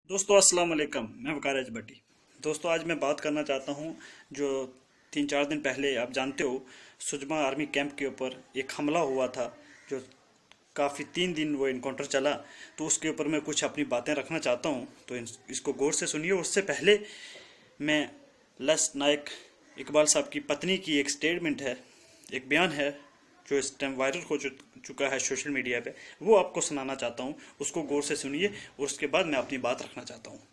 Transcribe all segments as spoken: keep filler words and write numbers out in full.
दोस्तों अस्सलाम वालेकुम, मैं वकार एच भट्टी। दोस्तों आज मैं बात करना चाहता हूं जो तीन चार दिन पहले आप जानते हो सुजमा आर्मी कैंप के ऊपर एक हमला हुआ था, जो काफ़ी तीन दिन वो इनकाउंटर चला। तो उसके ऊपर मैं कुछ अपनी बातें रखना चाहता हूं, तो इसको गौर से सुनिए। उससे पहले मैं लेफ्टिनेंट नायक इकबाल साहब की पत्नी की एक स्टेटमेंट है, एक बयान है जो इस टाइम वायरल हो चुका है सोशल मीडिया पे, वो आपको सुनाना चाहता हूँ। उसको गौर से सुनिए और उसके बाद मैं अपनी बात रखना चाहता हूँ।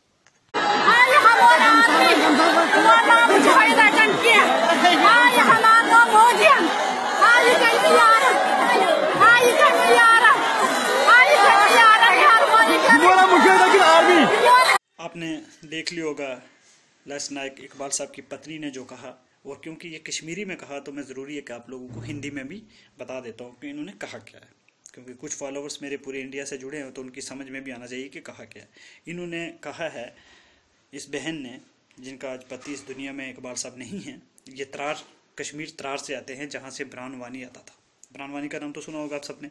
आपने देख लिया होगा लेफ्टिनेंट नायक इकबाल साहब की पत्नी ने जो कहा, और क्योंकि ये कश्मीरी में कहा तो मैं ज़रूरी है कि आप लोगों को हिंदी में भी बता देता हूँ कि इन्होंने कहा क्या है, क्योंकि कुछ फॉलोअर्स मेरे पूरे इंडिया से जुड़े हैं तो उनकी समझ में भी आना चाहिए कि कहा क्या है। इन्होंने कहा है, इस बहन ने, जिनका आज पति इस दुनिया में इकबाल साहब नहीं है, ये त्रार कश्मीर त्रार से आते हैं जहाँ से ब्रानवानी आता था। ब्रानवानी का नाम तो सुना होगा आप सबने।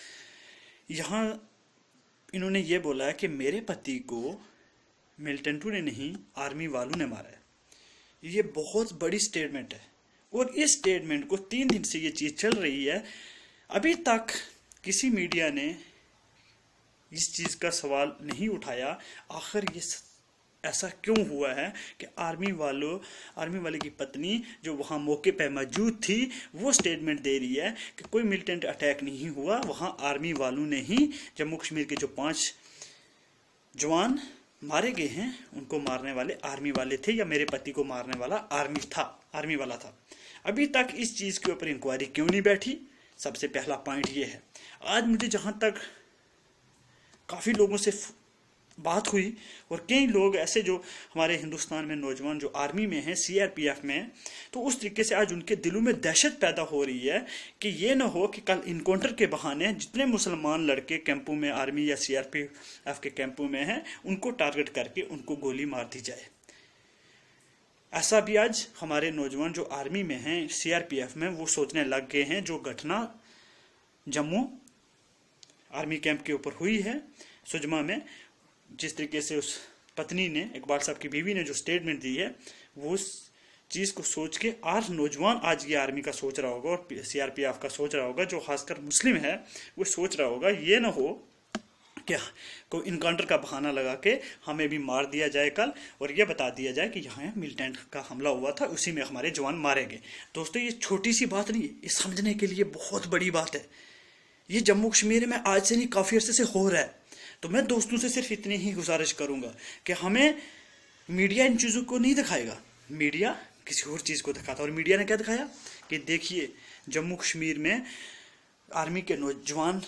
यहाँ इन्होंने ये बोला है कि मेरे पति को मिलिटेंटों ने नहीं, आर्मी वालों ने मारा है। ये बहुत बड़ी स्टेटमेंट है और इस स्टेटमेंट को तीन दिन से ये चीज़ चल रही है। अभी तक किसी मीडिया ने इस चीज़ का सवाल नहीं उठाया, आखिर ये ऐसा क्यों हुआ है कि आर्मी वालों आर्मी वाले की पत्नी जो वहाँ मौके पर मौजूद थी वो स्टेटमेंट दे रही है कि कोई मिलिटेंट अटैक नहीं हुआ, वहाँ आर्मी वालों ने ही जम्मू कश्मीर के जो पाँच जवान मारे गए हैं उनको मारने वाले आर्मी वाले थे, या मेरे पति को मारने वाला आर्मी था आर्मी वाला था। अभी तक इस चीज़ के ऊपर इंक्वायरी क्यों नहीं बैठी? सबसे पहला पॉइंट ये है। आज मुझे जहाँ तक काफ़ी लोगों से बात हुई और कई लोग ऐसे जो हमारे हिंदुस्तान में नौजवान जो आर्मी में हैं, सी आर पी एफ में, तो उस तरीके से आज उनके दिलों में दहशत पैदा हो रही है कि ये ना हो कि कल इनकाउंटर के बहाने जितने मुसलमान लड़के कैंपों में, आर्मी या सी आर पी एफ के कैंपों में हैं, उनको टारगेट करके उनको गोली मार दी जाए। ऐसा भी आज हमारे नौजवान जो आर्मी में हैं, सी आर पी एफ में, वो सोचने लग गए हैं। जो घटना जम्मू आर्मी कैंप के ऊपर हुई है सुजमा में, जिस तरीके से उस पत्नी ने, इकबाल साहब की बीवी ने जो स्टेटमेंट दी है, वो उस चीज़ को सोच के आज नौजवान आज ये आर्मी का सोच रहा होगा और सी आर पी एफ का सोच रहा होगा, जो खासकर मुस्लिम है वो सोच रहा होगा ये ना हो कि कोई इनकाउंटर का बहाना लगा के हमें भी मार दिया जाए कल, और ये बता दिया जाए कि यहाँ मिलिटेंट का हमला हुआ था, उसी में हमारे जवान मारे गए। दोस्तों ये छोटी सी बात नहीं है, ये समझने के लिए बहुत बड़ी बात है। ये जम्मू कश्मीर में आज से नहीं, काफ़ी अर्से से हो रहा है। तो मैं दोस्तों से सिर्फ इतनी ही गुजारिश करूंगा कि हमें, मीडिया इन चीज़ों को नहीं दिखाएगा, मीडिया किसी और चीज़ को दिखाता। और मीडिया ने क्या दिखाया कि देखिए जम्मू कश्मीर में आर्मी के नौजवान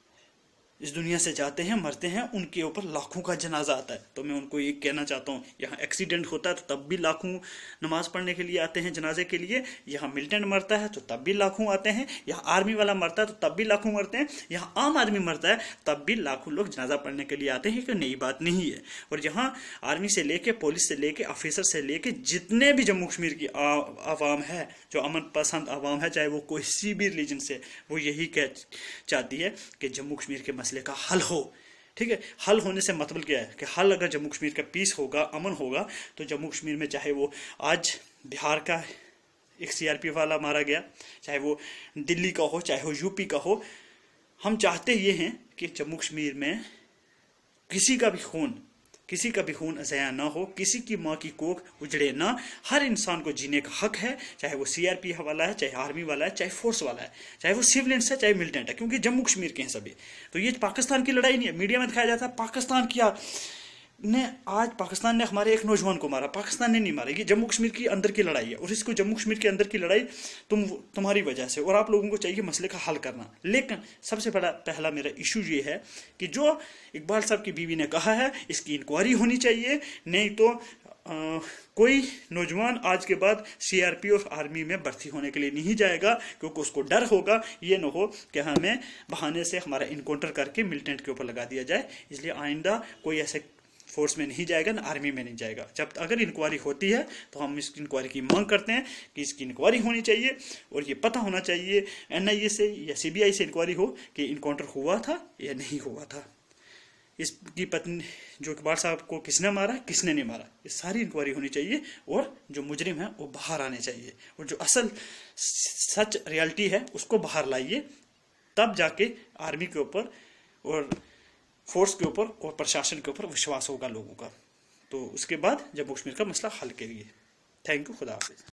इस दुनिया से जाते हैं, मरते हैं, उनके ऊपर लाखों का जनाजा आता है। तो मैं उनको ये कहना चाहता हूँ, यहाँ एक्सीडेंट होता है तो तब भी लाखों नमाज पढ़ने के लिए आते हैं जनाजे के लिए, यहाँ मिलिटेंट मरता है तो तब भी लाखों आते हैं, यहाँ आर्मी वाला मरता है तो तब भी लाखों मरते हैं, यहाँ आम आदमी मरता है तब भी लाखों लोग जनाजा पढ़ने के लिए आते हैं। कोई नई बात नहीं है। और यहाँ आर्मी से लेके, पुलिस से लेके, ऑफिसर से लेके जितने भी जम्मू कश्मीर की आवाम है, जो अमन पसंद आवाम है, चाहे वो कोई सी भी रिलीजन से, वो यही कह चाहती है कि जम्मू कश्मीर के मसले का हल हो। ठीक है, हल होने से मतलब क्या है कि हल अगर जम्मू कश्मीर का पीस होगा, अमन होगा, तो जम्मू कश्मीर में चाहे वो आज बिहार का एक सी आर पी एफ वाला मारा गया, चाहे वो दिल्ली का हो, चाहे वो यू पी का हो, हम चाहते ये हैं कि जम्मू कश्मीर में किसी का भी खून किसी का भी खून ज़ाया ना हो, किसी की माँ की कोख उजड़े ना। हर इंसान को जीने का हक है, चाहे वो सी आर पी एफ वाला है, चाहे आर्मी वाला है, चाहे फोर्स वाला है, चाहे वो सिविलियंस है, चाहे मिलिटेंट है, क्योंकि जम्मू कश्मीर के हैं सभी। तो ये पाकिस्तान की लड़ाई नहीं है। मीडिया में दिखाया जाता है पाकिस्तान किया ने, आज पाकिस्तान ने हमारे एक नौजवान को मारा, पाकिस्तान ने नहीं मारा। ये जम्मू कश्मीर की अंदर की लड़ाई है, और इसको जम्मू कश्मीर के अंदर की लड़ाई तुम तुम्हारी वजह से, और आप लोगों को चाहिए मसले का हल करना। लेकिन सबसे बड़ा पहला मेरा इशू ये है कि जो इकबाल साहब की बीवी ने कहा है, इसकी इंक्वायरी होनी चाहिए, नहीं तो आ, कोई नौजवान आज के बाद C R P F army में भर्ती होने के लिए नहीं जाएगा, क्योंकि उसको डर होगा ये न हो कि हमें बहाने से हमारा इनकाउंटर करके मिलिटेंट के ऊपर लगा दिया जाए। इसलिए आइंदा कोई ऐसे फोर्स में नहीं जाएगा, ना आर्मी में नहीं जाएगा। जब अगर इंक्वायरी होती है तो हम इस इंक्वायरी की मांग करते हैं कि इसकी इंक्वायरी होनी चाहिए, और ये पता होना चाहिए एन आई ए से या सी बी आई से इंक्वायरी हो कि इनकाउंटर हुआ था या नहीं हुआ था। इसकी पत्नी जो इकबाल साहब को किसने मारा, किसने नहीं मारा, ये सारी इंक्वायरी होनी चाहिए और जो मुजरिम है वो बाहर आने चाहिए और जो असल सच रियलिटी है उसको बाहर लाइए, तब जाके आर्मी के ऊपर और फोर्स के ऊपर और प्रशासन के ऊपर विश्वास होगा लोगों का। तो उसके बाद जम्मू कश्मीर का मसला हल करिए। थैंक यू, खुदा हाफिज।